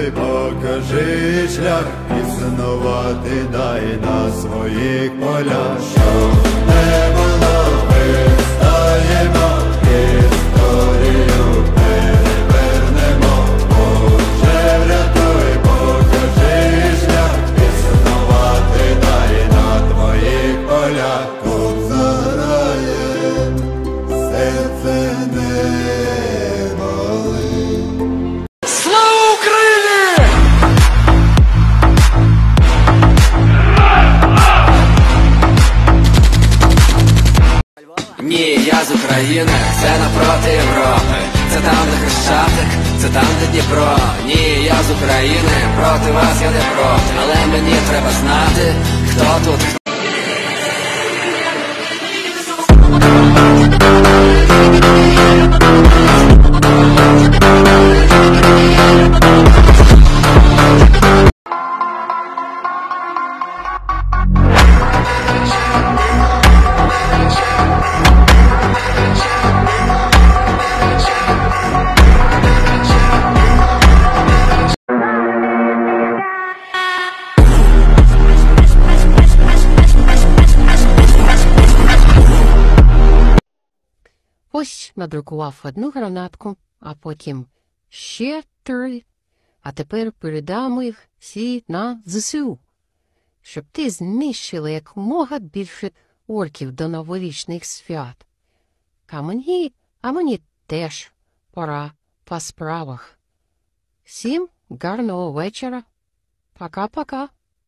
врятуй, покажи шлях, існувати дай на своїх полях. Що не було, вистаємо, історію перевернемо. Боже, врятуй, покажи шлях, існувати дай на твоїх полях. Тут заграє серце не болить. Слава Україні! Ні, я з України, це напроти Європи. Це там, де Хрещатик, це там, де Дніпро. Ні, я з України, проти вас я не проти. Але мені треба знати, хто тут. Ось надрукував одну гранатку, а потім ще 3, а тепер передамо їх всі на ЗСУ, щоб ти знищили якомога більше орків до новорічних свят. А мені теж пора по справах. Всім гарного вечора. Пока-пока.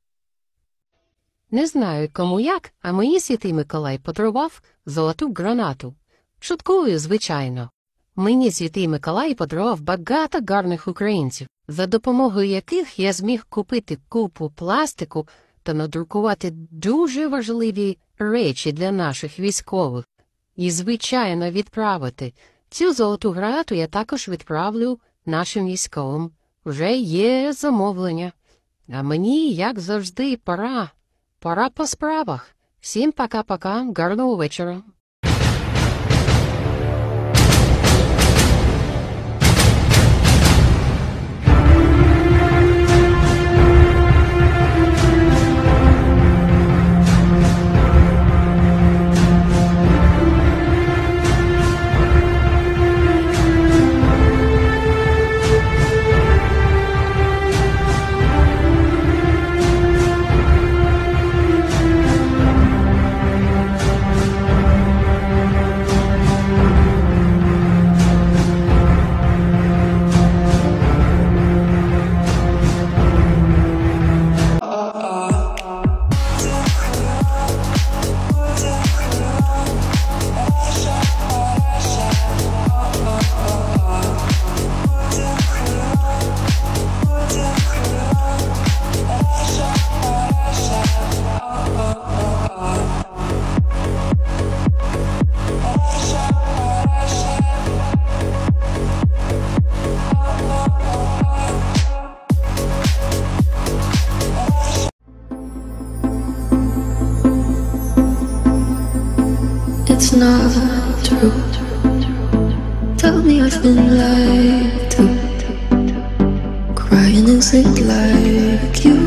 Не знаю, кому як, а мені Святий Миколай подарував золоту гранату. Шуткую, звичайно. Мені Святий Миколай подарував багато гарних українців, за допомогою яких я зміг купити купу пластику та надрукувати дуже важливі речі для наших військових. І, звичайно, відправити. Цю золоту гранату я також відправлю нашим військовим. Вже є замовлення. А мені, як завжди, пора. Пора по справах. Всім пока-пока, гарного вечора. It's not true. Tell me I've been lied to. Crying in sleep like you.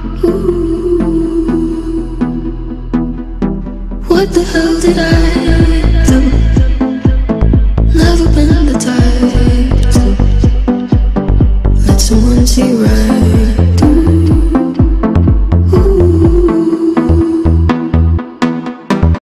Ooh. What the hell did I